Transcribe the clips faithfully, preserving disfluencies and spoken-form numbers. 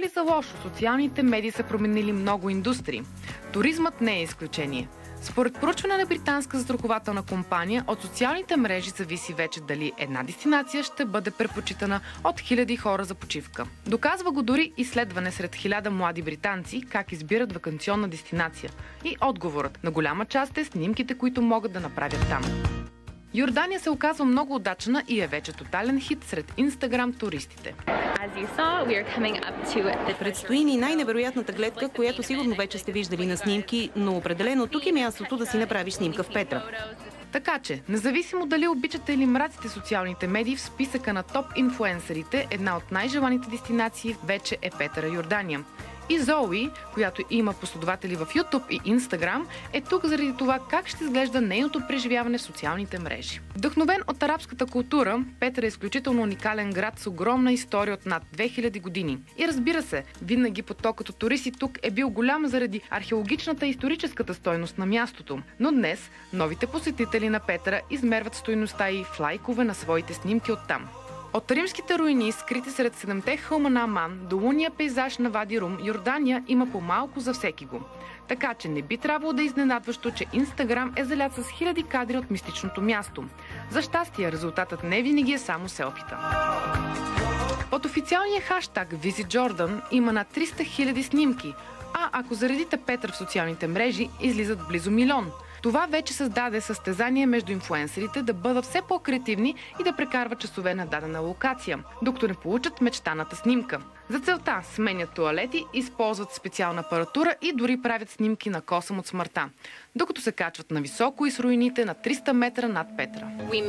ли за лошо, социалните медии са променили много индустрии. Туризмът не е изключение. Според проучване на британска застрахователна компания, от социалните мрежи зависи вече дали една дестинация ще бъде предпочитана от хиляди хора за почивка. Доказва го дори изследване сред хиляда млади британци как избират ваканционна дестинация. И отговорът на голяма част е снимките, които могат да направят там. Йордания се оказва много удачна и е вече тотален хит сред Инстаграм туристите. Предстои ни най-невероятната гледка, която сигурно вече сте виждали на снимки, но определено тук е мястото да си направиш снимка в Петра. Така че, независимо дали обичате или мразите социалните медии, в списъка на топ инфлуенсърите една от най-желаните дестинации вече е Петра, Йордания. И Зои, която има последователи в Ютуб и Инстаграм, е тук заради това как ще изглежда нейното преживяване в социалните мрежи. Вдъхновен от арабската култура, Петра е изключително уникален град с огромна история от над две хиляди години. И разбира се, винаги потокът от туристи тук е бил голям заради археологичната и историческата стойност на мястото. Но днес новите посетители на Петра измерват стойността и в лайкове на своите снимки оттам. От римските руини, скрити сред седемте хълма на Аман, до лунния пейзаж на Вади Рум, Йордания има по-малко за всеки го. Така че не би трябвало да е изненадващо, че Инстаграм е залят с хиляди кадри от мистичното място. За щастие, резултатът не винаги е само селфита. Под официалния хаштаг Visit Jordan има над триста хиляди снимки, а ако заредите Петър в социалните мрежи, излизат близо милион. Това вече създаде състезание между инфлуенсърите да бъдат все по-креативни и да прекарват часове на дадена локация, докато не получат мечтаната снимка. За целта сменят тоалети, използват специална апаратура и дори правят снимки на косъм от смъртта, докато се качват на високо и с руините на триста метра над Петра.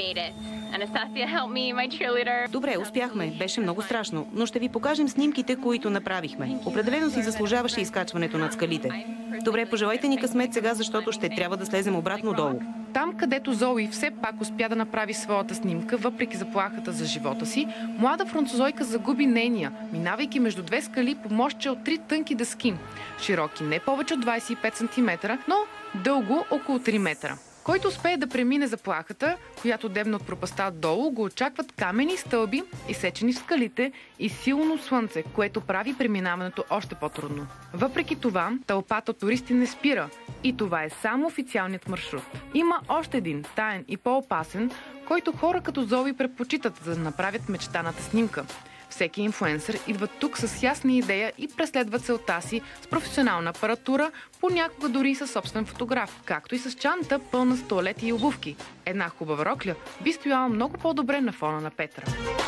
Добре, успяхме. Беше много страшно, но ще ви покажем снимките, които направихме. Определено си заслужаваше изкачването над скалите. Добре, пожелайте ни късмет сега, защото ще трябва да слезем обратно долу. Там, където Зои все пак успя да направи своята снимка, въпреки заплахата за живота си, млада французойка загуби нейния, минавайки между две скали по мостче от три тънки дъски, широки не повече от двадесет и пет сантиметра, но дълго около три метра. Който успее да премине заплахата, която дебна от пропаста долу, го очакват камени стълби, изсечени в скалите и силно слънце, което прави преминаването още по-трудно. Въпреки това, тълпата от туристи не спира и това е само официалният маршрут. Има още един, таен и по-опасен, който хора като Зои предпочитат, за да направят мечтаната снимка. Всеки инфлуенсър идва тук с ясна идея и преследва целта си с професионална апаратура, понякога дори и със собствен фотограф, както и с чанта пълна с тоалети и обувки. Една хубава рокля би стояла много по-добре на фона на Петра.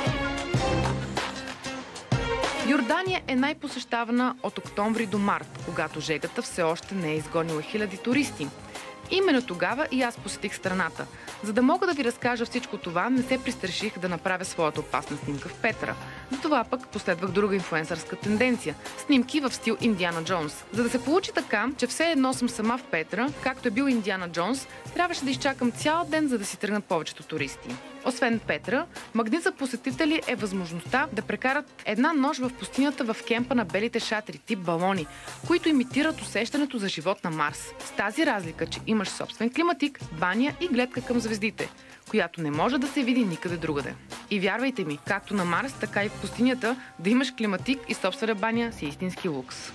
Йордания е най-посещавана от октомври до март, когато жегата все още не е изгонила хиляди туристи. Именно тогава и аз посетих страната. За да мога да ви разкажа всичко това, не се пристраших да направя своята опасна снимка в Петра. Затова пък последвах друга инфлуенсърска тенденция – снимки в стил Индиана Джонс. За да се получи така, че все едно съм сама в Петра, както е бил Индиана Джонс, трябваше да изчакам цял ден, за да си тръгнат повечето туристи. Освен Петра, магнит за посетители е възможността да прекарат една нощ в пустинята в кемпа на белите шатри, тип балони, които имитират усещането за живот на Марс. С тази разлика, че имаш собствен климатик, баня и гледка към звездите, която не може да се види никъде другаде. И вярвайте ми, както на Марс, така и в пустинята, да имаш климатик и собствена баня си истински лукс.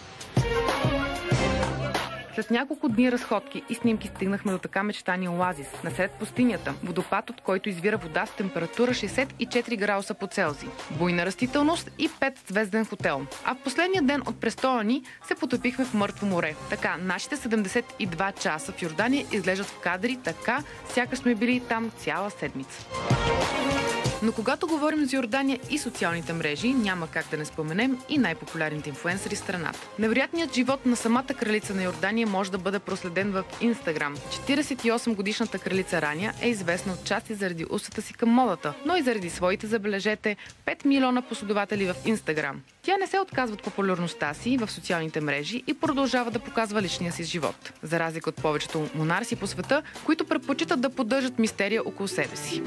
След няколко дни разходки и снимки стигнахме до така мечтания оазис, насред пустинята, водопад, от който извира вода с температура шейсет и четири градуса по Целзий, буйна растителност и пет-звезден хотел. А в последния ден от престоя ни се потопихме в мъртво море. Така, нашите седемдесет и два часа в Йордания изглеждат в кадри така, сякаш сме били там цяла седмица. Но когато говорим за Йордания и социалните мрежи, няма как да не споменем и най-популярните инфлуенсъри в страната. Невероятният живот на самата кралица на Йордания може да бъде проследен в Инстаграм. четиридесет и осем годишната кралица Рания е известна отчасти заради устата си към модата, но и заради своите, забележете, пет милиона последователи в Инстаграм. Тя не се отказва от популярността си в социалните мрежи и продължава да показва личния си живот, за разлика от повечето монарси по света, които предпочитат да поддържат мистерия около себе си.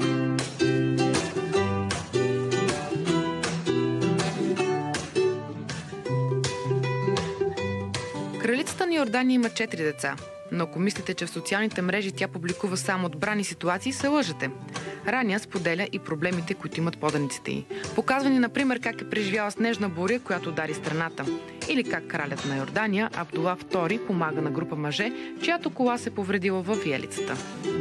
Кралицата на Йордания има четири деца, но ако мислите, че в социалните мрежи тя публикува само отбрани ситуации, се лъжете. Раня споделя и проблемите, които имат поданиците й. Показва ни, например, как е преживяла снежна буря, която удари страната. Или как кралят на Йордания, Абдула втори, помага на група мъже, чиято кола се повредила във виелицата.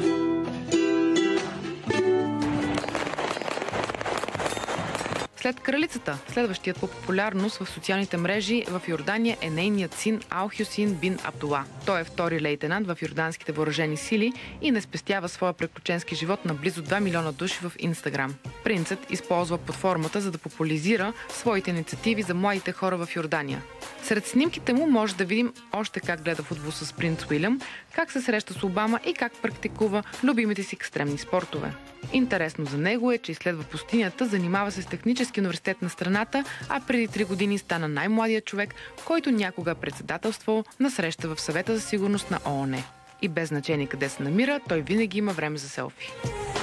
След кралицата, следващият по популярност в социалните мрежи в Йордания е нейният син Ал Хюсин бин Абдула. Той е втори лейтенант в йорданските въоръжени сили и не спестява своя приключенски живот на близо два милиона души в Инстаграм. Принцът използва платформата, за да популяризира своите инициативи за младите хора в Йордания. Сред снимките му може да видим още как гледа футбол с принц Уилям, как се среща с Обама и как практикува любимите си екстремни спортове. Интересно за него е, че изследва пустинята, занимава се с технически университет на страната, а преди три години стана най-младият човек, който някога е председателствал на среща в Съвета за сигурност на ООН. И без значение къде се намира, той винаги има време за селфи.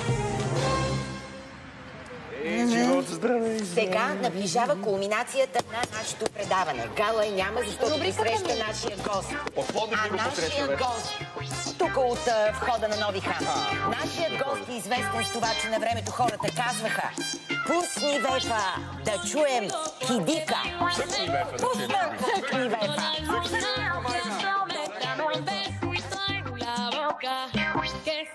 Сега наближава кулминацията на нашето предаване. Гала е няма, защото ни среща нашия гост. А нашия гост, тук от uh, входа на Нови храм. Нашият гост е известен с това, че на времето хората казваха: пусни вепа да чуем кидика. Пусна цъкни вепа.